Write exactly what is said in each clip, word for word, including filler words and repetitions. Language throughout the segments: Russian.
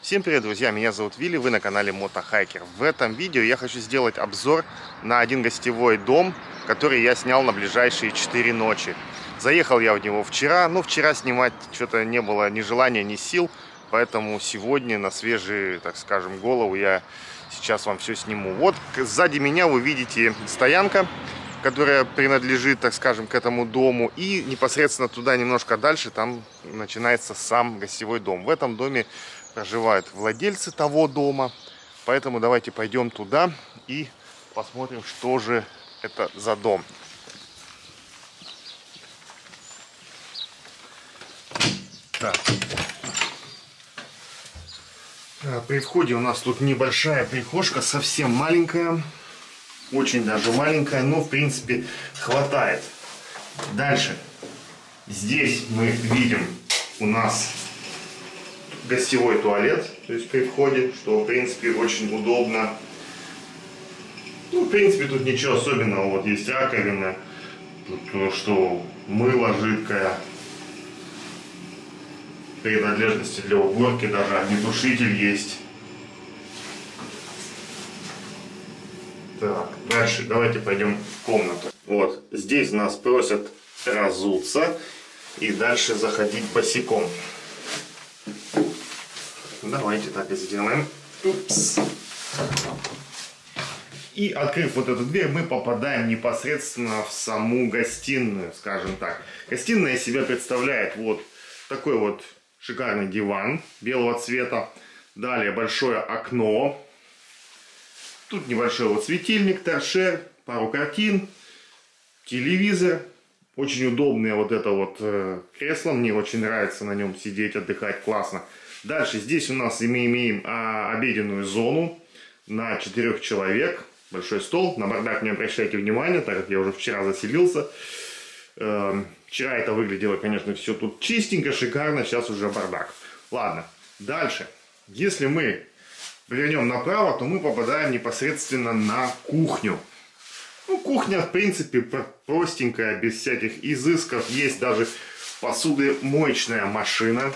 Всем привет, друзья! Меня зовут Вилли, вы на канале Мотохайкер. В этом видео я хочу сделать обзор на один гостевой дом, который я снял на ближайшие четыре ночи. Заехал я в него вчера, но вчера снимать что-то не было ни желания, ни сил, поэтому сегодня на свежие, так скажем, голову я сейчас вам все сниму. Вот сзади меня вы видите стоянка, которая принадлежит, так скажем, к этому дому, и непосредственно туда немножко дальше там начинается сам гостевой дом. В этом доме проживают владельцы того дома, поэтому давайте пойдем туда и посмотрим, что же это за дом. Так. При входе у нас тут небольшая прихожка, совсем маленькая, очень даже маленькая, но в принципе хватает. Дальше здесь мы видим у нас гостевой туалет, то есть при входе, что в принципе очень удобно. Ну, в принципе, тут ничего особенного. Вот есть раковина, тут что мыло жидкое, принадлежности для уборки, даже огнетушитель есть. Так, дальше давайте пойдем в комнату. Вот здесь нас просят разуться и дальше заходить босиком. Давайте так и сделаем. Упс. И открыв вот эту дверь, мы попадаем непосредственно в саму гостиную, скажем так. Гостиная из себя представляет вот такой вот шикарный диван белого цвета. Далее большое окно. Тут небольшой вот светильник, торшер, пару картин, телевизор. Очень удобное вот это вот э, кресло. Мне очень нравится на нем сидеть, отдыхать, классно. Дальше здесь у нас мы имеем а, обеденную зону на четырех человек. Большой стол. На бардак не обращайте внимания, так как я уже вчера заселился. Э, вчера это выглядело, конечно, все тут чистенько, шикарно. Сейчас уже бардак. Ладно. Дальше. Если мы повернем направо, то мы попадаем непосредственно на кухню. Ну, кухня, в принципе, простенькая, без всяких изысков. Есть даже посудомоечная машина.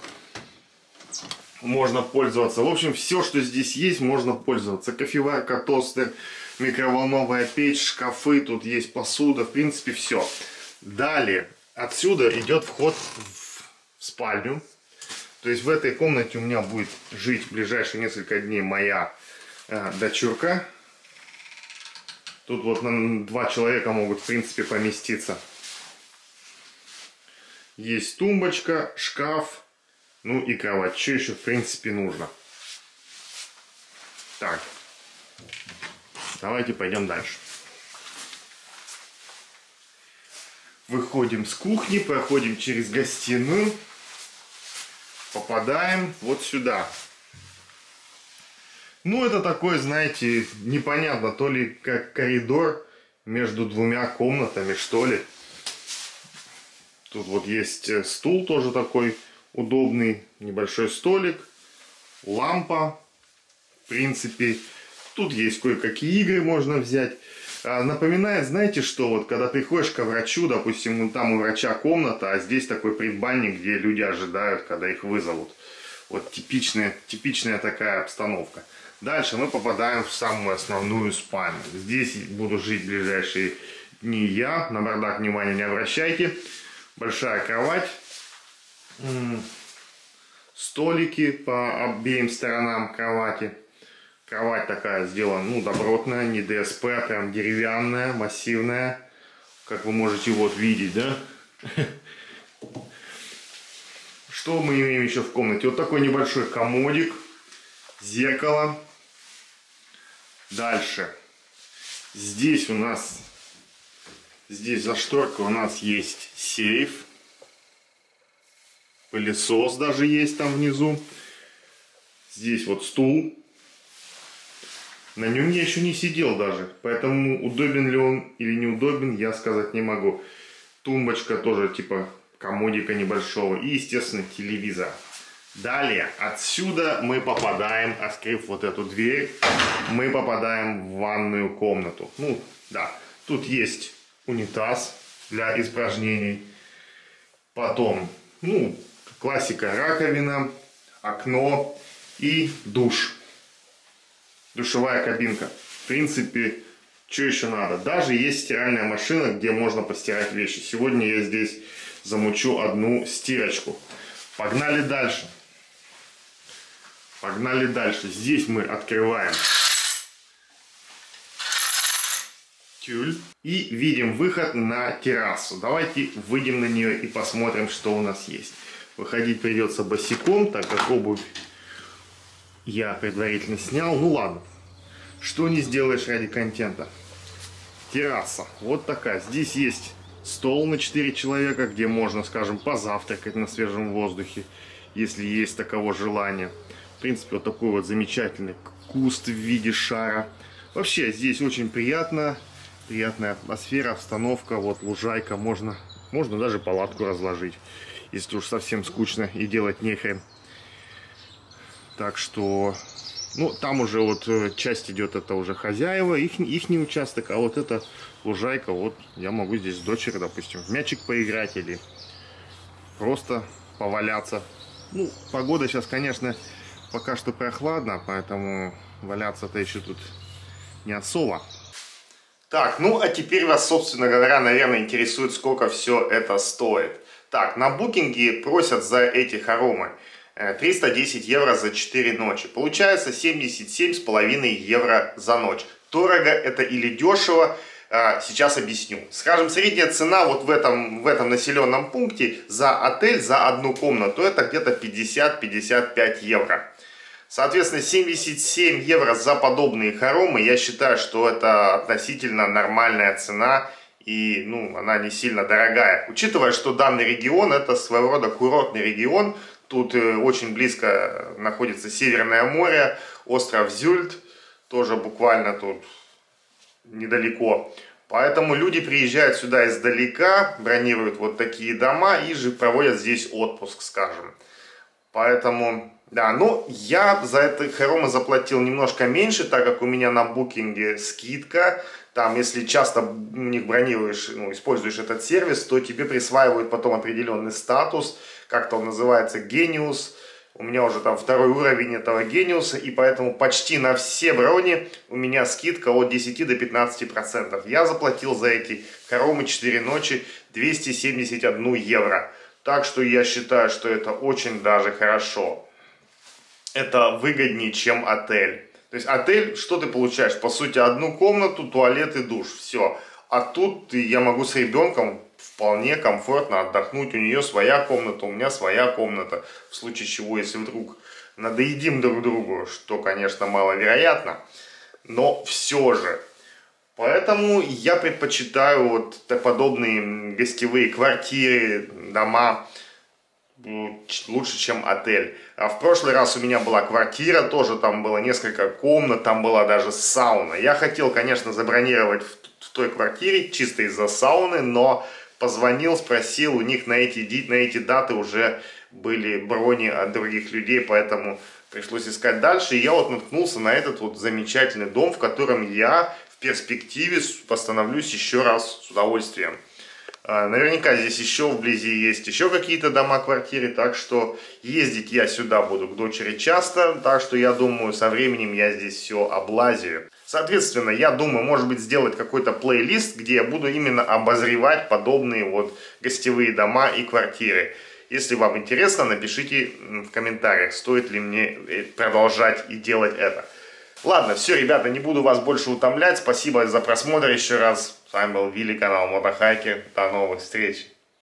Можно пользоваться. В общем, все, что здесь есть, можно пользоваться. Кофеварка, тостер, микроволновая печь, шкафы. Тут есть посуда. В принципе, все. Далее, отсюда идет вход в спальню. То есть в этой комнате у меня будет жить в ближайшие несколько дней моя э, дочурка. Тут вот на два человека могут, в принципе, поместиться. Есть тумбочка, шкаф. Ну и кровать. Что еще в принципе нужно? Так. Давайте пойдем дальше. Выходим с кухни, проходим через гостиную. Попадаем вот сюда. Ну это такой, знаете, непонятно, то ли как коридор между двумя комнатами, что ли. Тут вот есть стул тоже такой удобный, небольшой столик, лампа, в принципе, тут есть кое-какие игры можно взять. А, напоминает, знаете что, вот когда приходишь к врачу, допустим, ну, там у врача комната, а здесь такой предбанник, где люди ожидают, когда их вызовут. Вот типичная, типичная такая обстановка. Дальше мы попадаем в самую основную спальню. Здесь буду жить в ближайшие дни я, на бардак внимания не обращайте. Большая кровать. Столики по обеим сторонам кровати. Кровать такая сделана, ну, добротная, не ДСП, а прям деревянная, массивная. Как вы можете вот видеть, да? Что мы имеем еще в комнате? Вот такой небольшой комодик, зеркало. Дальше. Здесь у нас, здесь за шторкой у нас есть сейф. Пылесос даже есть там внизу. Здесь вот стул. На нем я еще не сидел даже. Поэтому удобен ли он или неудобен, я сказать не могу. Тумбочка тоже типа комодика небольшого. И, естественно, телевизор. Далее, отсюда мы попадаем, открыв вот эту дверь, мы попадаем в ванную комнату. Ну, да. Тут есть унитаз для испражнений. Потом, ну, классика, раковина, окно. и душ. Душевая кабинка. В принципе, что еще надо? Даже есть стиральная машина, где можно постирать вещи. Сегодня я здесь замучу одну стирочку. Погнали дальше. Погнали дальше. Здесь мы открываем тюль и видим выход на террасу. Давайте выйдем на нее и посмотрим, что у нас есть. Выходить придется босиком, так как обувь я предварительно снял. Ну ладно. Что не сделаешь ради контента. Терраса. Вот такая. Здесь есть стол на четыре человека, где можно, скажем, позавтракать на свежем воздухе, если есть таково желание. В принципе, вот такой вот замечательный куст в виде шара. Вообще, здесь очень приятно. Приятная атмосфера, обстановка. Вот лужайка. Можно, можно даже палатку разложить, если уж совсем скучно и делать нехрен. Так что... Ну, там уже вот часть идет, это уже хозяева, их, ихний участок, а вот эта лужайка, вот я могу здесь с дочерью, допустим, в мячик поиграть или просто поваляться. Ну, погода сейчас, конечно, пока что прохладно, поэтому валяться-то еще тут не особо. Так, ну а теперь вас, собственно говоря, наверное, интересует, сколько все это стоит. Так, на букинге просят за эти хоромы триста десять евро за четыре ночи. Получается семьдесят семь с половиной евро за ночь. Дорого это или дешево, сейчас объясню. Скажем, средняя цена вот в этом, в этом населенном пункте за отель, за одну комнату, это где-то пятьдесят-пятьдесят пять евро. Соответственно, семьдесят семь евро за подобные хоромы, я считаю, что это относительно нормальная цена. И ну, она не сильно дорогая. Учитывая, что данный регион это своего рода курортный регион. Тут очень близко находится Северное море, остров Зюльт, тоже буквально тут недалеко. Поэтому люди приезжают сюда издалека, бронируют вот такие дома и же проводят здесь отпуск, скажем. Поэтому, да, ну я за это хоромы заплатил немножко меньше, так как у меня на букинге скидка. Там, если часто у них бронируешь, ну, используешь этот сервис, то тебе присваивают потом определенный статус, как-то он называется Genius. У меня уже там второй уровень этого Genius, и поэтому почти на все брони у меня скидка от десяти до пятнадцати процентов. Я заплатил за эти хоромы четыре ночи двести семьдесят один евро. Так что я считаю, что это очень даже хорошо. Это выгоднее, чем отель. То есть отель, что ты получаешь? По сути, одну комнату, туалет и душ. Все. А тут я могу с ребенком вполне комфортно отдохнуть. У нее своя комната, у меня своя комната. В случае чего, если вдруг надоедим друг другу, что, конечно, маловероятно. Но все же. Поэтому я предпочитаю вот подобные гостевые квартиры, дома лучше, чем отель. А в прошлый раз у меня была квартира, тоже там было несколько комнат, там была даже сауна. Я хотел, конечно, забронировать в, в той квартире чисто из-за сауны, но позвонил, спросил, у них на эти, на эти даты уже были брони от других людей, поэтому пришлось искать дальше. И я вот наткнулся на этот вот замечательный дом, в котором я в перспективе восстановлюсь еще раз с удовольствием. Наверняка здесь еще вблизи есть еще какие-то дома, квартиры, так что ездить я сюда буду к дочери часто, так что я думаю, со временем я здесь все облазию. Соответственно, я думаю, может быть, сделать какой-то плейлист, где я буду именно обозревать подобные вот гостевые дома и квартиры. Если вам интересно, напишите в комментариях, стоит ли мне продолжать и делать это. Ладно, все, ребята, не буду вас больше утомлять. Спасибо за просмотр еще раз. С вами был Вилли, канал Мотохайкер. До новых встреч.